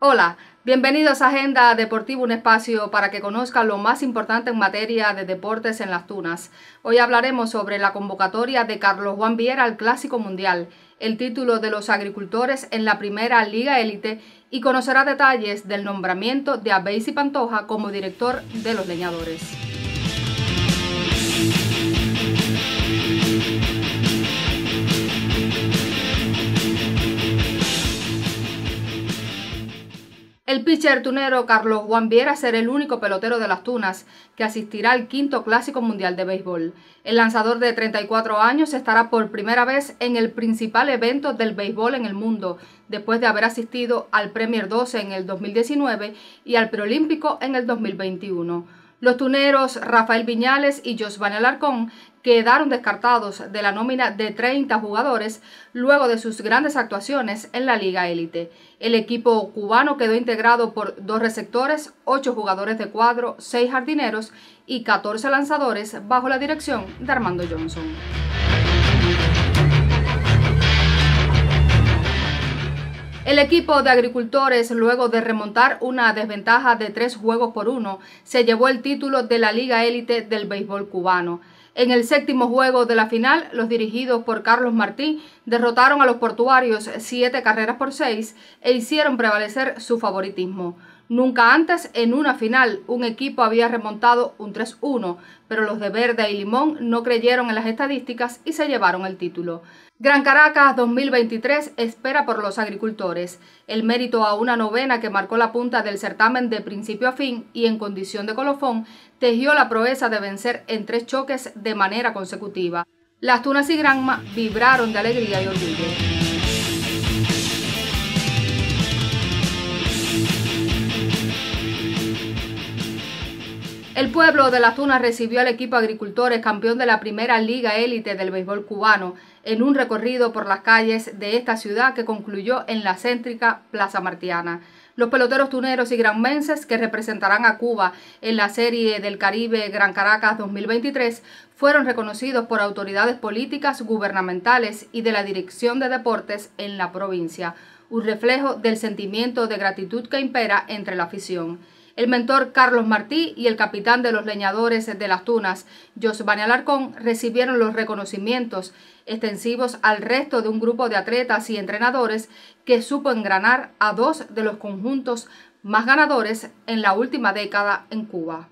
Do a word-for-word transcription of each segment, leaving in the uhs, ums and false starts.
Hola, bienvenidos a Agenda Deportiva, un espacio para que conozcan lo más importante en materia de deportes en Las Tunas. Hoy hablaremos sobre la convocatoria de Carlos Juan Viera al Clásico Mundial, el título de los agricultores en la primera Liga Élite y conocerá detalles del nombramiento de Abeisi Pantoja como director de los leñadores. El pitcher tunero Carlos Juan Viera será el único pelotero de Las Tunas que asistirá al quinto Clásico Mundial de Béisbol. El lanzador de treinta y cuatro años estará por primera vez en el principal evento del béisbol en el mundo, después de haber asistido al Premier doce en el dos mil diecinueve y al Preolímpico en el dos mil veintiuno. Los tuneros Rafael Viñales y Josvani Alarcón quedaron descartados de la nómina de treinta jugadores luego de sus grandes actuaciones en la Liga Élite. El equipo cubano quedó integrado por dos receptores, ocho jugadores de cuadro, seis jardineros y catorce lanzadores bajo la dirección de Armando Johnson. El equipo de agricultores, luego de remontar una desventaja de tres juegos por uno, se llevó el título de la Liga Élite del béisbol cubano. En el séptimo juego de la final, los dirigidos por Carlos Martí derrotaron a los portuarios siete carreras por seis e hicieron prevalecer su favoritismo. Nunca antes en una final un equipo había remontado un tres uno, pero los de Verde y Limón no creyeron en las estadísticas y se llevaron el título. Gran Caracas dos mil veintitrés espera por los agricultores. El mérito a una novena que marcó la punta del certamen de principio a fin y en condición de colofón tejió la proeza de vencer en tres choques de manera consecutiva. Las Tunas y Granma vibraron de alegría y orgullo. El pueblo de Las Tunas recibió al equipo agricultores campeón de la primera Liga Élite del béisbol cubano en un recorrido por las calles de esta ciudad que concluyó en la céntrica Plaza Martiana. Los peloteros tuneros y granmenses que representarán a Cuba en la Serie del Caribe Gran Caracas dos mil veintitrés fueron reconocidos por autoridades políticas, gubernamentales y de la Dirección de Deportes en la provincia, un reflejo del sentimiento de gratitud que impera entre la afición. El mentor Carlos Martí y el capitán de los leñadores de Las Tunas, Josvani Alarcón, recibieron los reconocimientos extensivos al resto de un grupo de atletas y entrenadores que supo engranar a dos de los conjuntos más ganadores en la última década en Cuba.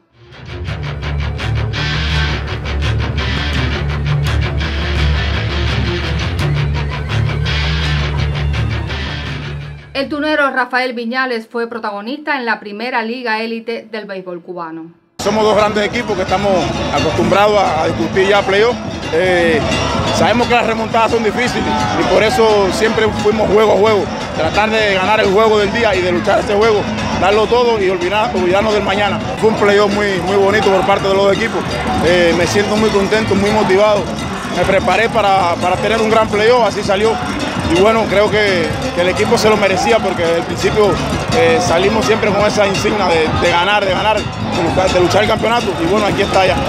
El tunero Rafael Viñales fue protagonista en la primera Liga Élite del béisbol cubano. Somos dos grandes equipos que estamos acostumbrados a discutir ya playoff. Eh, sabemos que las remontadas son difíciles y por eso siempre fuimos juego a juego. Tratar de ganar el juego del día y de luchar este juego, darlo todo y olvidar, olvidarnos del mañana. Fue un playoff muy, muy bonito por parte de los equipos. Eh, me siento muy contento, muy motivado. Me preparé para, para tener un gran playoff, así salió. Y bueno, creo que, que el equipo se lo merecía porque desde el principio eh, salimos siempre con esa insignia de, de ganar, de ganar, de luchar, de luchar el campeonato. Y bueno, aquí está ya.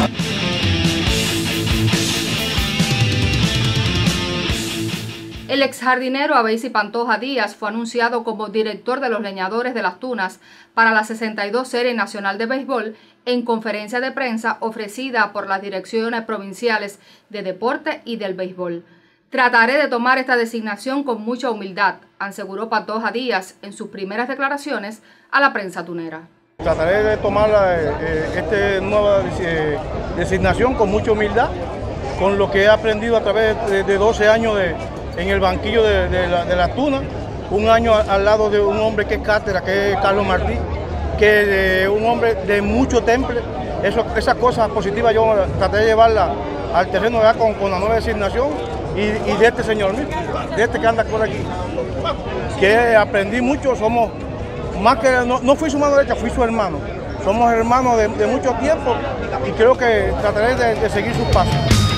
El ex jardinero Abeisi Pantoja Díaz fue anunciado como director de los leñadores de Las Tunas para la sesenta y dos Serie Nacional de Béisbol en conferencia de prensa ofrecida por las direcciones provinciales de deporte y del béisbol. Trataré de tomar esta designación con mucha humildad, aseguró Pantoja Díaz en sus primeras declaraciones a la prensa tunera. Trataré de tomar eh, esta nueva eh, designación con mucha humildad, con lo que he aprendido a través de, de doce años de, en el banquillo de, de, la, de Las Tunas, un año al lado de un hombre que es cátedra, que es Carlos Martí, que es un hombre de mucho temple. Eso, esas cosas positivas yo traté de llevarlas al terreno ya con, con la nueva designación. Y, y de este señor mismo, de este que anda por aquí, que aprendí mucho. Somos más que, no, no fui su mano derecha, fui su hermano. Somos hermanos de, de mucho tiempo y creo que trataré de, de seguir sus pasos.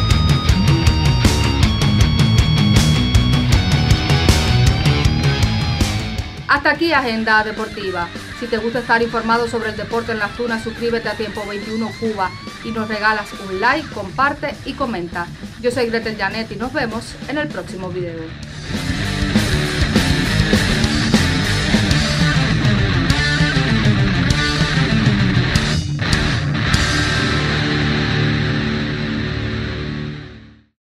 Hasta aquí Agenda Deportiva. Si te gusta estar informado sobre el deporte en Las Tunas, suscríbete a Tiempo veintiuno Cuba y nos regalas un like, comparte y comenta. Yo soy Gretel Janet y nos vemos en el próximo video.